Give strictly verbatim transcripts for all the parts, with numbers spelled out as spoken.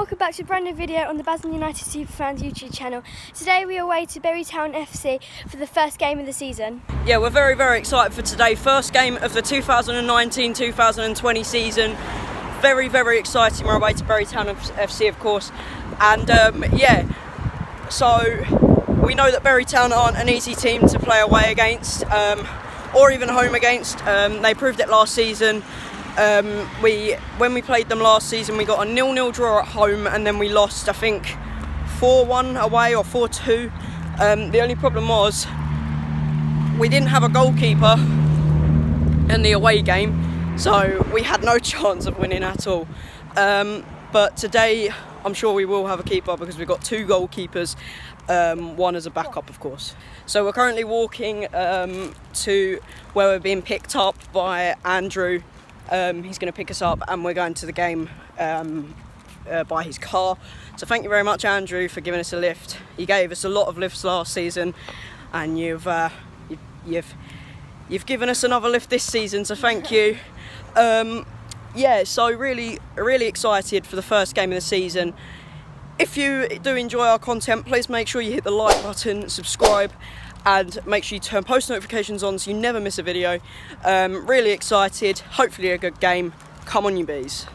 welcome back to a brand new video on the Basel United Superfans YouTube channel. Today we are away to Bury Town F C for the first game of the season. Yeah, we're very, very excited for today. First game of the two thousand nineteen two thousand twenty season. Very, very exciting. We're away to Bury Town F C, of course. And um, yeah, so we know that Bury Town aren't an easy team to play away against, um, or even home against. Um, they proved it last season. Um, we when we played them last season, we got a nil nil draw at home, and then we lost, I think, four one away or four two. Um, the only problem was we didn't have a goalkeeper in the away game, so we had no chance of winning at all. Um, but today, I'm sure we will have a keeper because we've got two goalkeepers, um, one as a backup, of course. So we're currently walking um, to where we're being picked up by Andrew. Um, he's going to pick us up and we're going to the game um, uh, by his car. So thank you very much, Andrew, for giving us a lift. You gave us a lot of lifts last season, and you've uh, you've, you've you've given us another lift this season, so thank you. Um, yeah, so really really excited for the first game of the season. If you do enjoy our content, please make sure you hit the like button, subscribe, and make sure you turn post notifications on so you never miss a video. Um, really excited, hopefully a good game. Come on, you bees.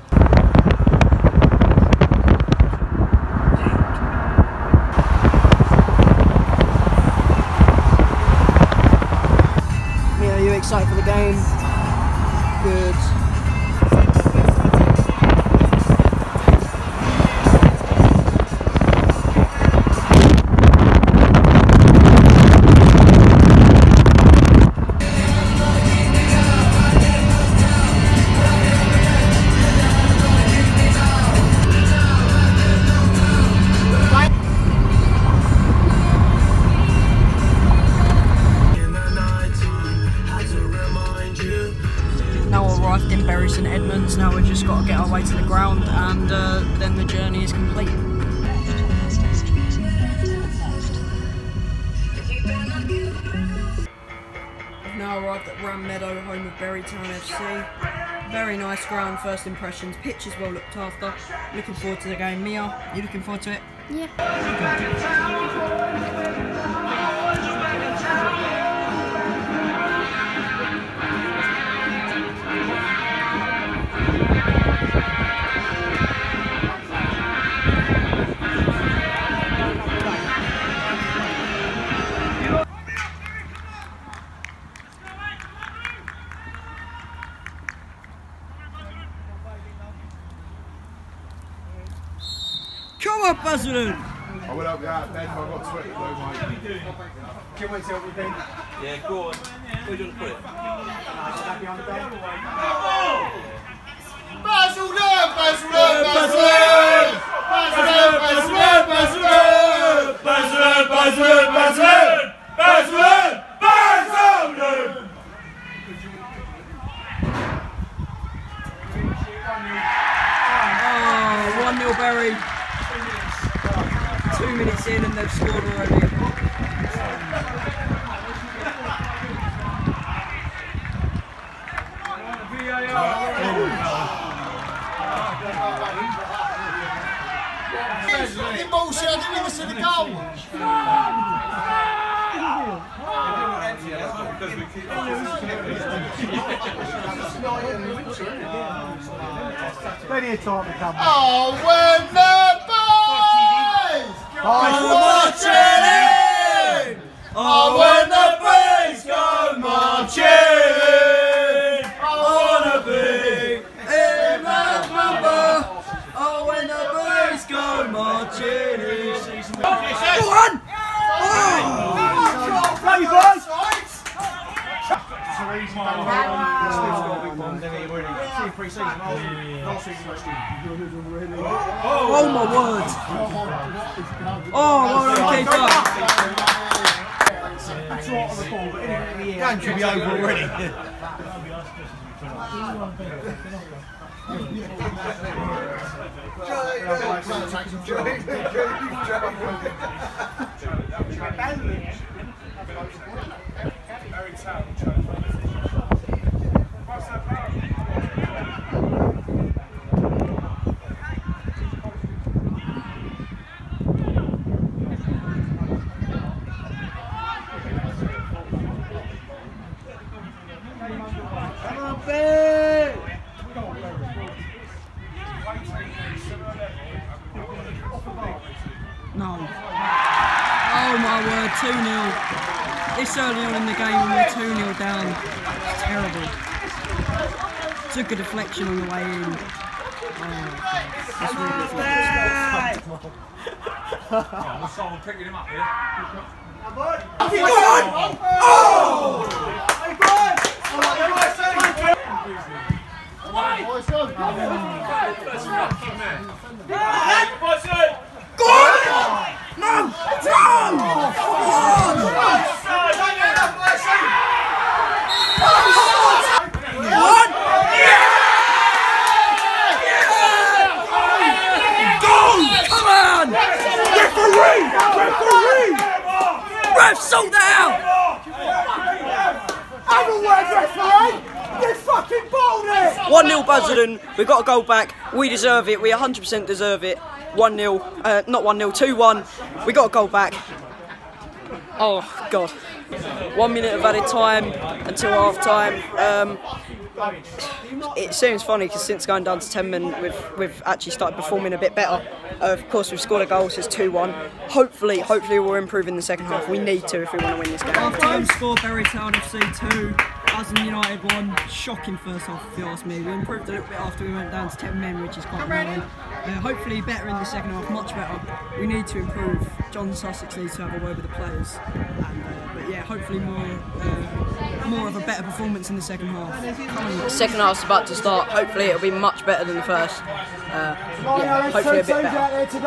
Mia, are you excited for the game? Good. Arrived in Bury St Edmunds. Now we've just got to get our way to the ground, and uh, then the journey is complete. I've now arrived at Ram Meadow, home of Bury Town F C. Very nice ground, first impressions. Pitch is well looked after. Looking forward to the game. Mia, you looking forward to it? Yeah. Come on, Basil! I will help you out, Ben, if I've got twenty though, mate. Do you want me to help you, Ben? Yeah, go on. Where do you want to put it? Back behind the Ben. Basil there! Basil there! Basil there! Basil there! Basil there! Basil there! Basil there! Basil there! Basil there! Basil there! Basil there! Oh, one nil Bury. Two minutes in and they've scored already. In bullshit, I didn't even see the goal. Plenty of time to come. Oh, when the boys go marching in! Oh, when the boys go marching in! I wanna be in that number. Oh, when the boys go marching in. Go on! Oh! Play, boys! Oh my word! Oh, well, okay, Game should be over already. two nil. This early on in the game when we're two nil down. It's terrible. Took a deflection on the way in. Oh, that's really good. Someone picking him up here. Go on! Oh! Hey, boys! Go on! No! One! Yeah! Goal! Come on! Referee! Referee! Ref, sort that out! Other word, referee! You fucking balled it! one nil Basildon, we got a goal back, we deserve it, we one hundred percent deserve it. one nil, uh, not one nil, two one, we got a goal back. Oh, God. One minute of added time until half time. Um, it seems funny because since going down to ten men, we've, we've actually started performing a bit better. Uh, of course, we've scored a goal, so it's two one. Hopefully, hopefully we'll improve in the second half. We need to if we want to win this game. Half-time score, Bury Town F C two, Basildon United one. Shocking first half, if you ask me. We improved a little bit after we went down to ten men, which is quite annoying. Uh, hopefully better in the second half, much better. We need to improve. John Sussex needs to have a word with the players. And, uh, but yeah, hopefully more uh, more of a better performance in the second half. The second half's about to start. Hopefully it'll be much better than the first. Uh, yeah, hopefully a bit better.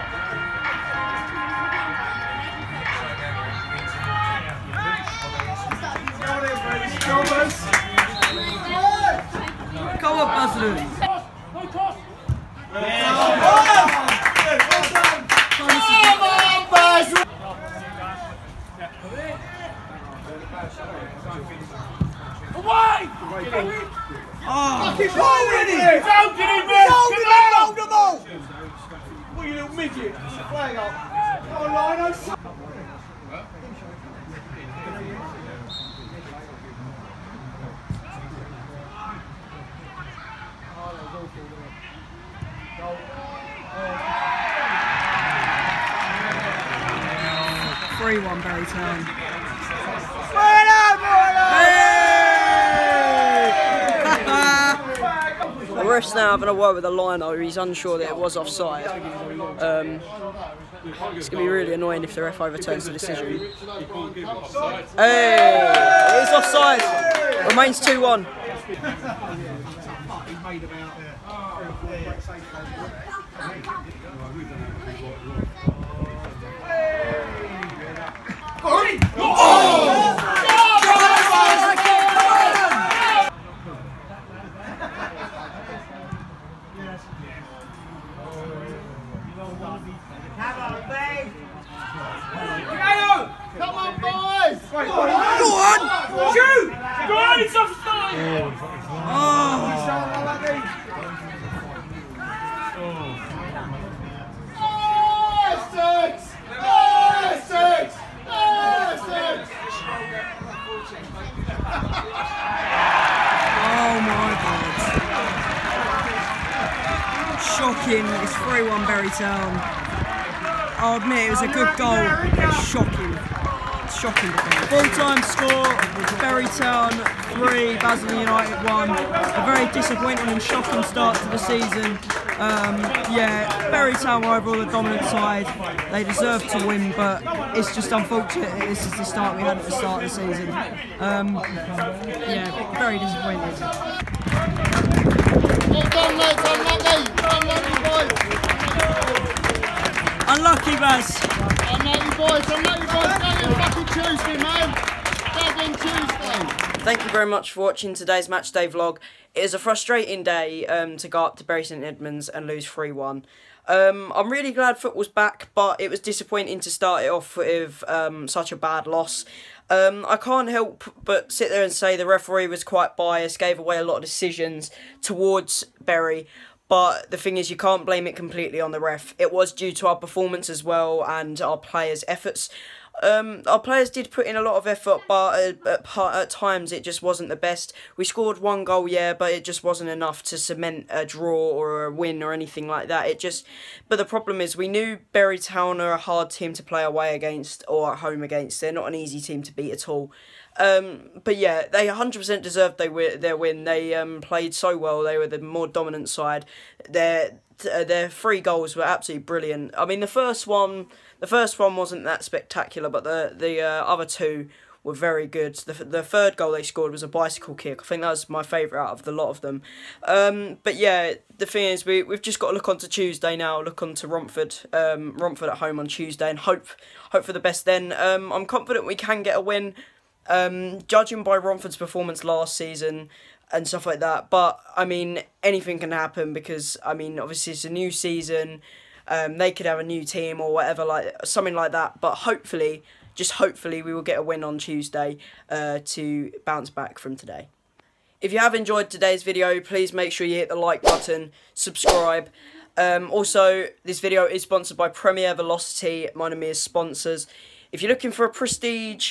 Come on, Basildon. Away! Oh. He's holding it! He's holding it, man! He's holding the ball! What, you little midget? Flag up. Come on, Lino. three one Bury Town. The ref's now having a word with the lino. He's unsure that it was offside. Um, it's going to be really annoying if the ref overturns the decision. Hey! It is offside! Remains two one. Come on, boys! Go on! Shoot! Go on, it's offside! Essex! Essex! Essex! Oh my God. Shocking. It's three one Bury Town. I'll admit it was a good goal. Shocking. Shocking defence. Full-time score, Bury Town three, Basildon United one. A very disappointing and shocking start to the season. Um, yeah, Bury Town were overall the dominant side. They deserved to win, but it's just unfortunate that this is the start we had at the start of the season. Um, yeah, very disappointed. Well done, lads, unlucky. Unlucky, boys. Unlucky, Baz. Unlucky, boys. Unlucky, boys. Back in fucking Tuesday, man. Back in Tuesday. Thank you very much for watching today's Matchday vlog. It is a frustrating day um, to go up to Bury St Edmunds and lose three one. Um, I'm really glad football's back, but it was disappointing to start it off with um, such a bad loss. Um, I can't help but sit there and say the referee was quite biased, gave away a lot of decisions towards Bury. But the thing is, you can't blame it completely on the ref. It was due to our performance as well and our players' efforts. Um, our players did put in a lot of effort, but uh, at, part, at times it just wasn't the best. We scored one goal, yeah, but it just wasn't enough to cement a draw or a win or anything like that. It just, but the problem is we knew Bury Town are a hard team to play away against or at home against. They're not an easy team to beat at all. Um, but yeah, they one hundred percent deserved they wi their win. They um, played so well. They were the more dominant side. Their uh, their three goals were absolutely brilliant. I mean, the first one, the first one wasn't that spectacular, but the the uh, other two were very good. The the third goal they scored was a bicycle kick. I think that was my favourite out of the lot of them. Um, but yeah, the thing is, we we've just got to look on to Tuesday now. Look on to Romford, um, Romford at home on Tuesday, and hope hope for the best. Then um, I'm confident we can get a win. Um, judging by Romford's performance last season and stuff like that, but I mean, anything can happen because I mean, obviously it's a new season. Um, they could have a new team or whatever, like something like that. But hopefully, just hopefully, we will get a win on Tuesday uh, to bounce back from today. If you have enjoyed today's video, please make sure you hit the like button, subscribe. Um, also, this video is sponsored by Premier Velocity, mine and Mia's sponsors. If you're looking for a prestige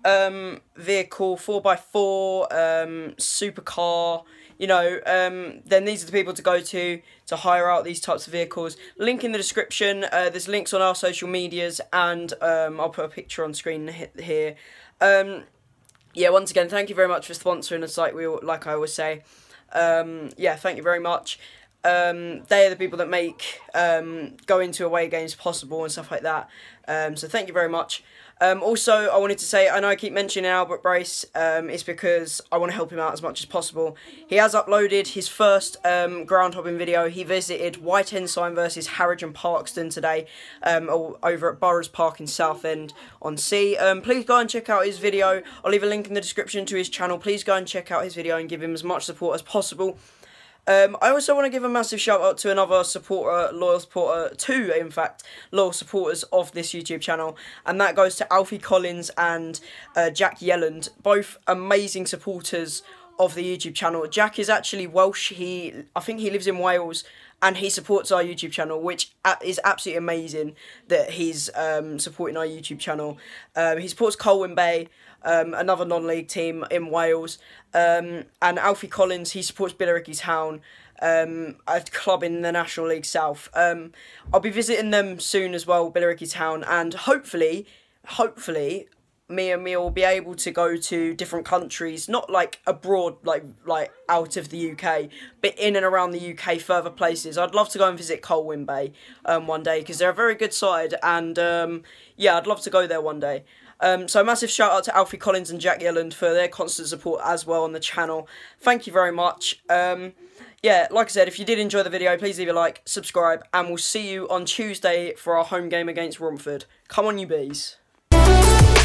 um vehicle, four by four, um supercar, you know, um then these are the people to go to to hire out these types of vehicles. Link in the description. Uh, there's links on our social medias, and um I'll put a picture on screen here. Um yeah, once again, thank you very much for sponsoring us, like we like I always say. Um yeah, thank you very much. Um they are the people that make um going to away games possible and stuff like that. Um so thank you very much. Um, also, I wanted to say, I know I keep mentioning Albert Brace, um, it's because I want to help him out as much as possible. He has uploaded his first um, ground hopping video. He visited White Ensign versus Harwich and Parkston today, um, over at Burrows Park in Southend on Sea. Um, please go and check out his video. I'll leave a link in the description to his channel. Please go and check out his video and give him as much support as possible. Um, I also want to give a massive shout out to another supporter, loyal supporter, two in fact, loyal supporters of this YouTube channel, and that goes to Alfie Collins and uh, Jack Yelland, both amazing supporters of the YouTube channel. Jack is actually Welsh. He, I think he lives in Wales, and he supports our YouTube channel, which is absolutely amazing that he's um, supporting our YouTube channel. Um, he supports C O Y B, um, another non-league team in Wales, um, and Alfie Collins, he supports Billericay Town, um, a club in the National League South. Um, I'll be visiting them soon as well, Billericay Town, and hopefully, hopefully, me and me will be able to go to different countries, not like abroad, like like out of the U K, but in and around the U K, further places. I'd love to go and visit Colwyn Bay um, one day, because they're a very good side, and um, yeah, I'd love to go there one day. Um, so massive shout out to Alfie Collins and Jack Yelland for their constant support as well on the channel. Thank you very much. Um, yeah, like I said, if you did enjoy the video, please leave a like, subscribe, and we'll see you on Tuesday for our home game against Romford. Come on, you bees.